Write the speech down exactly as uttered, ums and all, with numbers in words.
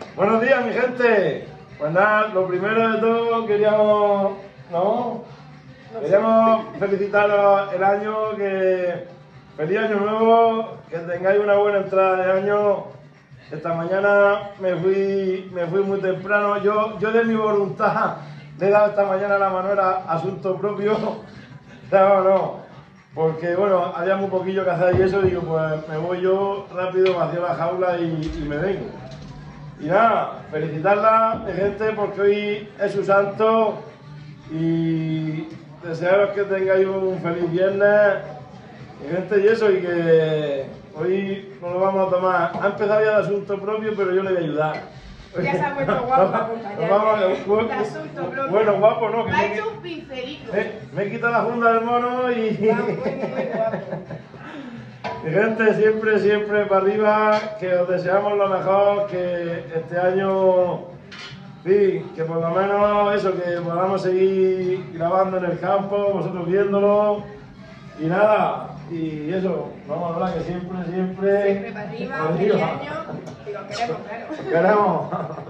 Buenos días, mi gente. Pues nada, lo primero de todo queríamos, ¿no? Queríamos felicitaros el año, que feliz año nuevo, que tengáis una buena entrada de año. Esta mañana me fui, me fui muy temprano. Yo, yo de mi voluntad le he dado esta mañana la mano, era asunto propio. No, no, porque bueno, había muy poquillo que hacer y eso, digo, pues me voy yo rápido, vacío la jaula y, y me vengo. Y nada, felicitarla, mi gente, porque hoy es su santo y desearos que tengáis un feliz viernes, mi gente, y eso, y que hoy nos lo vamos a tomar. Ha empezado ya de asunto propio, pero yo le voy a ayudar. Ya se ha vuelto guapo para acompañarme. Bueno, asunto propio. bueno, guapo, ¿no? Que Me ha me, hecho un pincelito. me, me he quitado la funda del mono y... Va muy, muy guapo. Mi gente, siempre, siempre para arriba, que os deseamos lo mejor, que este año, sí, que por lo menos eso, que podamos seguir grabando en el campo, vosotros viéndolo, y nada, y eso, vamos a hablar que siempre, siempre... Siempre para arriba, feliz año, y lo queremos, claro. Queremos.